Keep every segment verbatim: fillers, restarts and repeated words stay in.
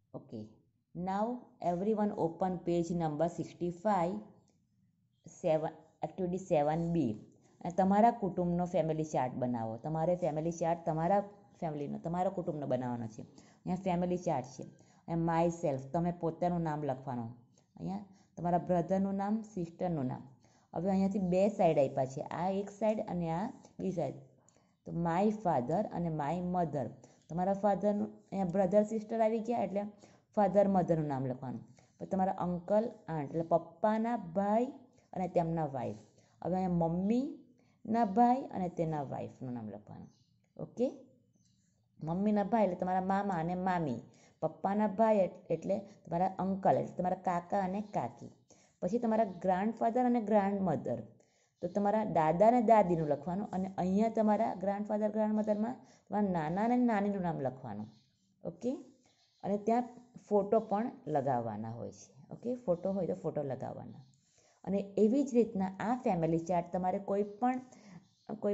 Okay, now everyone open page number sixty-five, seven activity seven B. અને તમારા કુટુંબનો family chart બનાવો. તમારે family chart તમારા ફેમિલીનો તમારા કુટુંબનો બનાવવાનો છે. અહીંયા ફેમિલી ચાર્ટ છે. અહીંયા માય સેલ્ફ, તમે પોતાનું નામ લખવાનું. અહીંયા તમારા બ્રધરનું નામ, સિસ્ટરનું નામ. હવે અહીંયાથી બે સાઈડ આપ્યા છે, આ એક સાઈડ અને આ બી સાઈડ. તો માય ફાધર અને માય મધર. તમારા ફાધરનું અહીંયા બ્રધર સિસ્ટર આવી ગયા એટલે ફાધર મધરનું નામ લખવાનું. પછી તમારા અંકલ આંટ એટલે પપ્પાના ભાઈ અને તેમના વાઈફ. હવે અહીંયા મમ્મીના ભાઈ અને તેના વાઈફનું નામ લખવાનું. ઓકે, મમ્મીના ભાઈ એટલે તમારા મામા અને મામી. પપ્પાના ભાઈ એટલે તમારા અંકલ એટલે તમારા કાકા અને કાકી. પછી તમારા ગ્રાન્ડફાધર અને ગ્રાન્ડમધર, તો તમારા દાદા અને દાદીનું લખવાનું. અને અહીંયા તમારા ગ્રાન્ડફાધર ગ્રાન્ડમધરમાં તમારા નાના અને નાનીનું નામ લખવાનું. ઓકે, અને ત્યાં ફોટો પણ લગાવવાના હોય છે. ઓકે, ફોટો હોય તો ફોટો લગાવવાના. અને એવી જ રીતના આ ફેમિલી ચાર્ટ તમારે કોઈ પણ કોઈ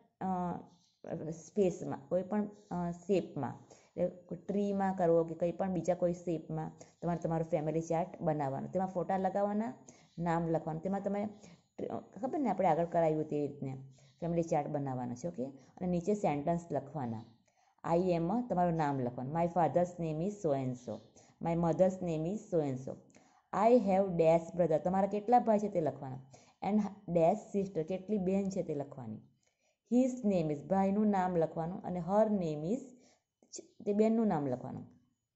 પણ સ્પેસમાં, કોઈ પણ શેપમાં, એટલે ટ્રીમાં કરવો કે કંઈ પણ બીજા કોઈ શેપમાં તમારે તમારું ફેમિલી ચાર્ટ બનાવવાનું. તેમાં ફોટા લગાવવાના, નામ લખવાનું. તેમાં તમે ખબર ને આપણે આગળ કરાવ્યું તે રીતને ફેમિલી ચાર્ટ બનાવવાનો છે. ઓકે, અને નીચે સેન્ટન્સ લખવાના. આઈ એમ તમારું નામ લખવાનું. My father's name is so and so, my mother's name is so and so. I have dash brother, તમારા કેટલા ભાઈ છે તે લખવાના. એન્ડ ડેશ સિસ્ટર, કેટલી બહેન છે તે લખવાની. હિઝ નેમ ઇઝ, ભાઈનું નામ લખવાનું. અને હર નેમ ઇઝ, તે બહેનનું નામ લખવાનું.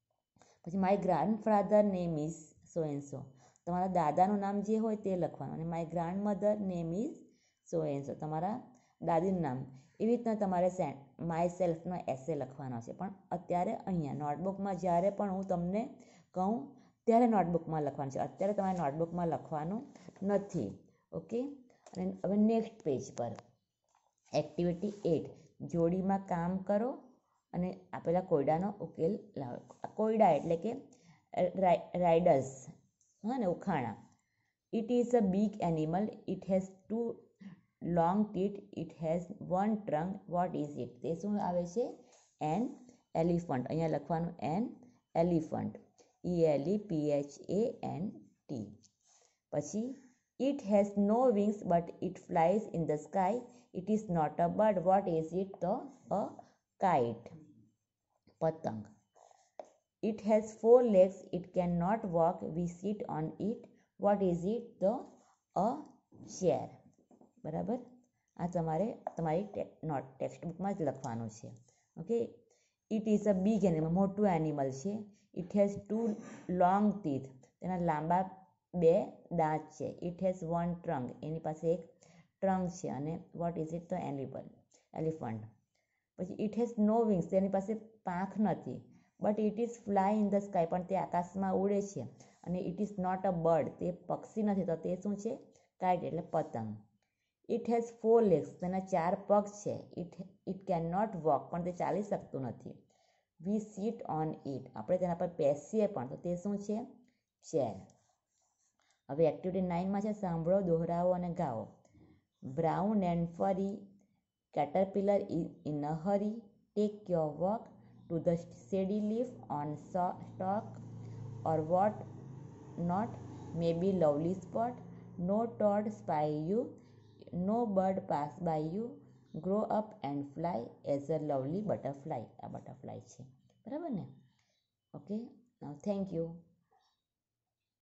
પછી my grandfather name is so and so, તમારા દાદાનું નામ જે હોય તે લખવાનું. અને my grandmother name is so and so, તમારા દાદીનું નામ. એવી રીતના તમારે સે માય સેલ્ફનો એસે લખવાનો છે. પણ અત્યારે અહીંયા નોટબુકમાં જ્યારે પણ હું તમને કહું ત્યારે નોટબુકમાં લખવાનું છે. અત્યારે તમારે નોટબુકમાં લખવાનું નથી. ઓકે, અને હવે નેક્સ્ટ પેજ પર એક્ટિવિટી એટ, જોડીમાં કામ કરો અને આપેલા કોયડાનો ઉકેલ લાવો. કોયડા એટલે કે રાઇડર્સ, હા ને, ઉખાણા. It is a big animal, it has two long teeth, it has one trunk, what is it? તે શું આવે છે? An elephant. અહીંયા લખવાનું an elephant, E L E P H A N T. પછી it has no wings but it flies in the sky, it is not a bird, what is it? તો a kite, પતંગ. It has four legs, it can not walk, we sit on it, what is it? તો a chair. બરાબર, આ તમારે તમારી not text બુકમાં જ લખવાનું છે. Okay, it is a big animal, મોટું એનિમલ છે. It has two long teeth, તેના લાંબા બે દાંત છે. ઇટ હેઝ વન ટ્રંક, એની પાસે એક ટ્રંક છે. અને વોટ ઇઝ ઇટ? તો એલિફન્ટ એલિફન્ટ. પછી ઇટ હેઝ નો વિંગ્સ, તેની પાસે પાંખ નથી. But it is fly in the sky, પણ તે આકાશમાં ઉડે છે. અને it is not a bird, તે પક્ષી નથી. તો તે શું છે? કાઇટ એટલે પતંગ. ઇટ હેઝ ફોર લેગ્સ, તેના ચાર પગ છે. It it can not walk, પણ તે ચાલી શકતું નથી. વી સીટ ઓન ઇટ, આપણે તેના પર બેસીએ પણ. તો તે શું છે? ચેર. હવે એક્ટિવિટી નાઇનમાં છે સાંભળો, દોહરાવો અને ગાઓ. બ્રાઉન એન્ડ ફરી caterpillar in a hurry, take your walk to the shady leaf on stalk, or what not, maybe lovely spot. No toad spy you, no bird pass by you, grow up and fly as a lovely butterfly. આ butterfly છે, બરાબર ને? Okay, now thank you.